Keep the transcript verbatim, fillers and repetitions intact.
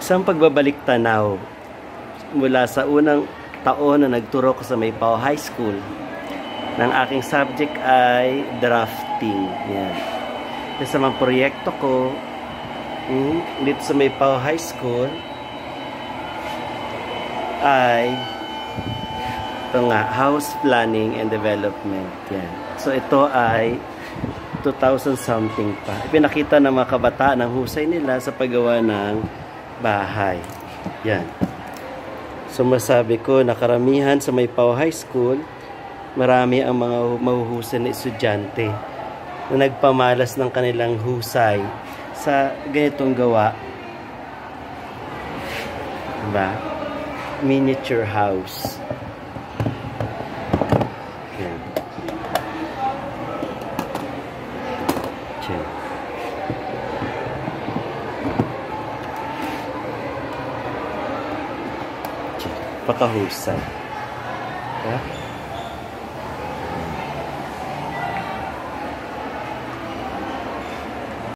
Isang pagbabalik tanaw mula sa unang taon na nagturo ko sa Maypao High School. Ng aking subject ay drafting. Yan. Sa mga proyekto ko hmm, dito sa Maypao High School ay ito nga, house planning and development. Yan. So ito ay two thousand something pa. Ipinakita ng mga kabataan ang husay nila sa paggawa ng bahay. Yan. So masabi ko na karamihan sa Maypao High School, marami ang mga mahuhusay na estudyante na nagpamalas ng kanilang husay sa ganitong gawa. Diba? Miniature house. Yan. Yan. Pakahusay. Diba?